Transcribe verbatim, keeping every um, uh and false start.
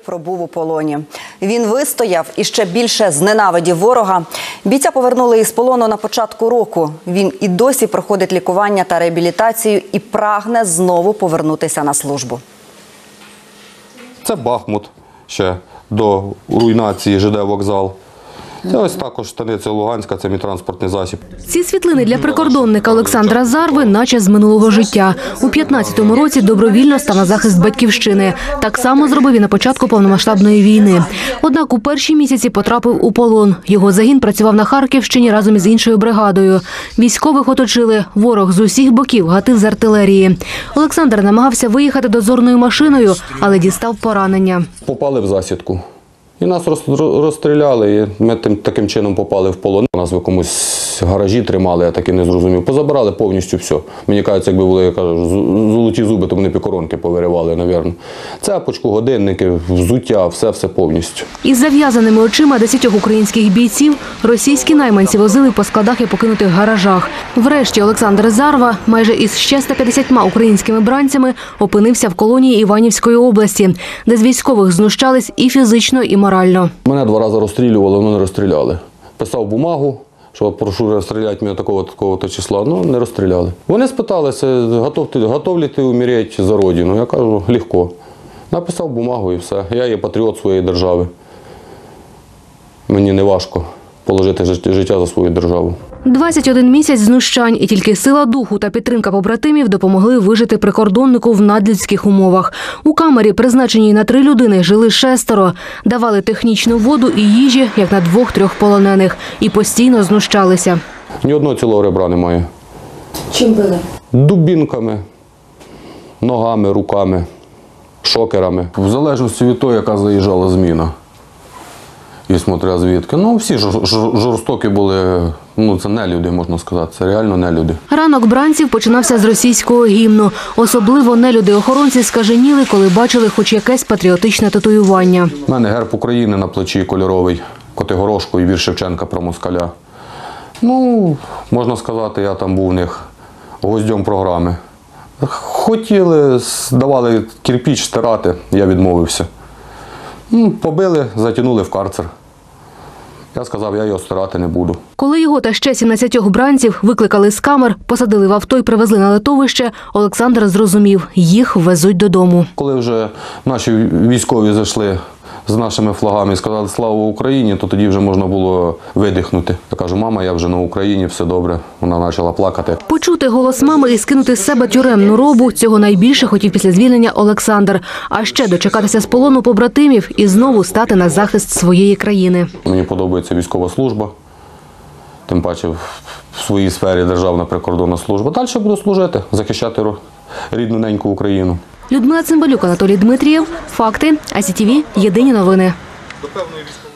Пробув у полоні. Він вистояв і ще більше зненавидів ворога. Бійця повернули із полону на початку року. Він і досі проходить лікування та реабілітацію і прагне знову повернутися на службу. Це Бахмут ще до руйнації ЖД вокзал. Це ось також станиця Луганська, це мій транспортний засіб. Ці світлини для прикордонника Олександра Зарви наче з минулого життя. У п'ятнадцятому році добровільно став на захист батьківщини. Так само зробив і на початку повномасштабної війни. Однак у перші місяці потрапив у полон. Його загін працював на Харківщині разом із іншою бригадою. Військових оточили. Ворог з усіх боків гатив з артилерії. Олександр намагався виїхати дозорною машиною, але дістав поранення. Попали в засідку. І нас розстріляли, і ми тим, таким чином попали в полон. Нас в якомусь гаражі тримали, я так і не зрозумів. Позабирали повністю все. Мені кажуть, якби були, я кажу, золоті зуби, то вони пікоронки повиривали, мабуть. Цепочку, годинники, взуття, все-все повністю. Із зав'язаними очима десятьох українських бійців російські найманці возили по складах і покинутих гаражах. Врешті Олександр Зарва майже із ще ста п'ятдесятьма українськими бранцями опинився в колонії Іванівської області, де з військових знущались і фізично, і морально. Мене два рази розстрілювали, але не розстріляли. Писав бумагу, що прошу розстріляти мене такого такого числа, ну не розстріляли. Вони спиталися, готов ли ти умереть за родину? Я кажу, легко. Написав бумагу і все. Я є патріот своєї держави. Мені не важко положити життя за свою державу. двадцять один місяць знущань, і тільки сила духу та підтримка побратимів допомогли вижити прикордоннику в надлюдських умовах. У камері, призначеній на три людини, жили шестеро. Давали технічну воду і їжі, як на двох-трьох полонених. І постійно знущалися. Ні одного цілого ребра немає. Чим били? Дубінками, ногами, руками, шокерами. В залежності від того, яка заїжджала зміна. І смотря звідки. Ну, всі жорстокі були, ну, це не люди, можна сказати, це реально не люди. Ранок бранців починався з російського гімну. Особливо нелюди-охоронці скаженіли, коли бачили хоч якесь патріотичне татуювання. У мене герб України на плечі кольоровий, Котигорошко і вірш Шевченка про москаля. Ну, можна сказати, я там був у них гвоздем програми. Хотіли, давали кирпіч стирати, я відмовився. Ну, побили, затягнули в карцер. Я сказав, я його стирати не буду. Коли його та ще сімнадцятьох бранців викликали з камер, посадили в авто і привезли на литовище, Олександр зрозумів – їх везуть додому. Коли вже наші військові зайшли з нашими флагами і сказали «Слава Україні», то тоді вже можна було видихнути. Я кажу, мама, я вже на Україні, все добре. Вона почала плакати. Почути голос мами і скинути з себе тюремну робу – цього найбільше хотів після звільнення Олександр. А ще дочекатися з полону побратимів і знову стати на захист своєї країни. Мені подобається військова служба, тим паче в своїй сфері державна прикордонна служба. Далі буду служити, захищати рідну неньку Україну. Людмила Цимбалюк, Анатолій Дмитрієв. Факти. ай сі ті ві. Єдині новини.